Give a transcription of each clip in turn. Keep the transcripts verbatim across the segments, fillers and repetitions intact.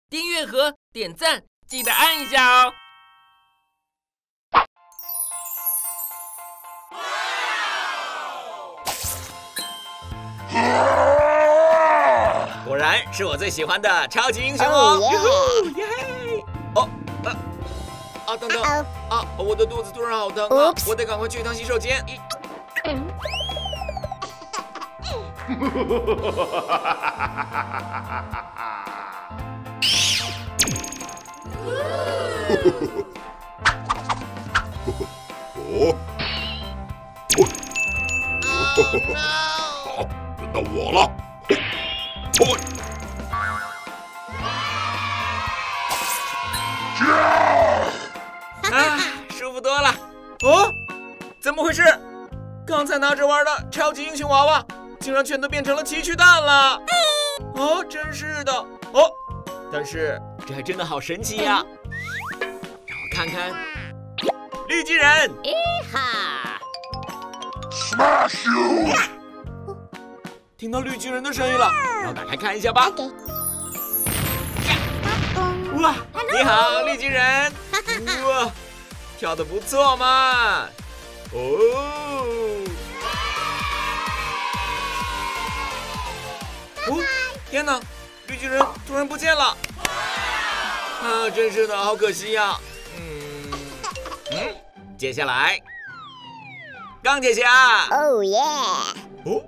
订阅和点赞记得按一下哦。果然是我最喜欢的超级英雄哦！耶嘿！哦，啊啊，等等啊，我的肚子突然好疼啊，我得赶快去一趟洗手间。 哦，好，轮到我了。 啊，舒服多了。哦，怎么回事？刚才拿着玩的超级英雄娃娃，竟然全都变成了奇趣蛋了。哦，真是的。哦，但是这还真的好神奇呀！让我看看，绿巨人。 一哈 ！Smash you！ 听到绿巨人的声音了，让我打开看一下吧。哇，你好，绿巨人！哇，跳得不错嘛！哦，哦，天哪，绿巨人突然不见了！啊，真是的，好可惜呀。嗯嗯，接下来，钢铁侠。 哦耶！ 哦，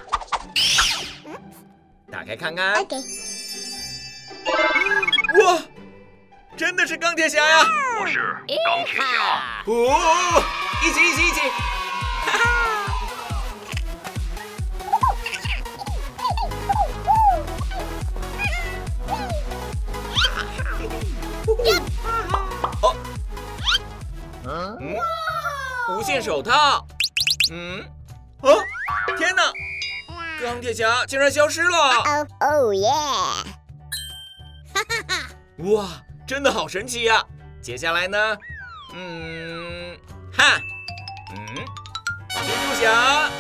打开看看。 OK。 哇，真的是钢铁侠呀！ 我是钢铁侠。 哦，一起一起一起！哈哈！哦，嗯，无限手套。嗯，哦，天哪！钢铁侠竟然消失了！ 哦哦耶！ 哇，真的好神奇呀！接下来呢？嗯，哈，嗯，蜘蛛侠，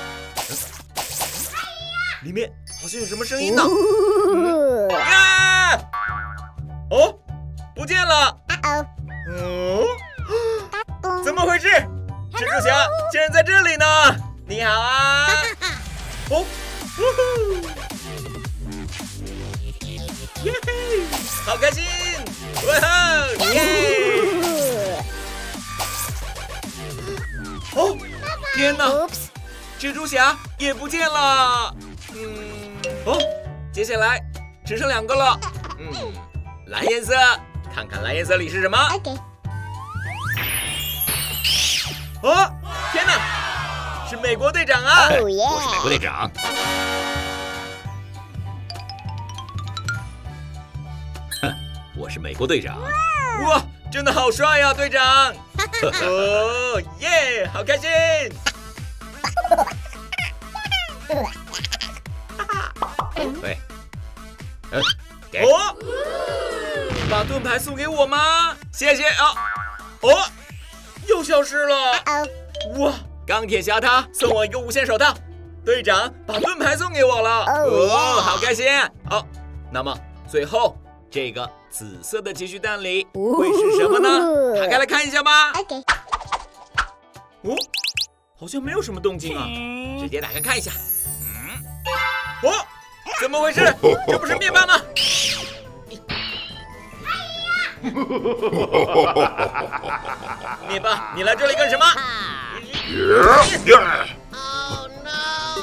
里面好像有什么声音呢？嗯、啊！哦，不见了！哦，怎么回事？蜘蛛侠竟然在这里呢！你好啊！哦，呜呼！耶嘿，好开心！哇吼！耶！哦，天哪！蜘蛛侠也不见了。嗯，哦，接下来只剩两个了。嗯，蓝颜色，看看蓝颜色里是什么。 OK。 哦，天哪！是美国队长啊！ 哦耶！ 我是美国队长。 我是美国队长。 哇，真的好帅呀，队长！哦耶，好开心！ 喂，嗯，给。 哦，把盾牌送给我吗？谢谢啊！哦，又消失了。哇，钢铁侠他送我一个无限手套，队长把盾牌送给我了。哦，好开心！好，那么最后这个紫色的奇趣蛋里会是什么呢？打开来看一下吧。 OK。 哦，好像没有什么动静啊，直接打开看一下。嗯，哦，怎么回事？这不是面包吗？面包，你来这里干什么？ Oh no！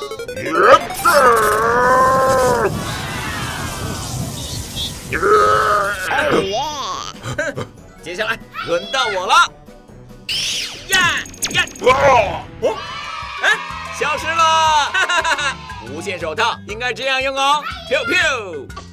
哦耶！ 哼，接下来轮到我了。呀呀！哦，哎，消失了！哈哈哈哈！无限手套应该这样用哦，飘飘。